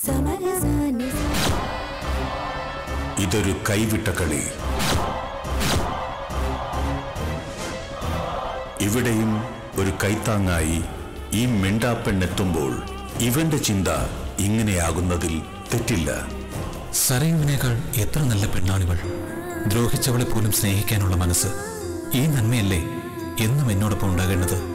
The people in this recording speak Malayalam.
ഇതൊരു കൈവിട്ട കളി. ഇവിടെയും ഒരു കൈത്താങ്ങായി ഈ മിണ്ടാപ്പെണ്ണെത്തുമ്പോൾ ഇവന്റെ ചിന്ത ഇങ്ങനെയാകുന്നതിൽ തെറ്റില്ല. സരയുവിനേക്കാൾ എത്ര നല്ല പെണ്ണാണിവൾ. ദ്രോഹിച്ചവളെ പോലും സ്നേഹിക്കാനുള്ള മനസ്സ്. ഈ നന്മയല്ലേ എന്നും എന്നോടൊപ്പം ഉണ്ടാകേണ്ടത്.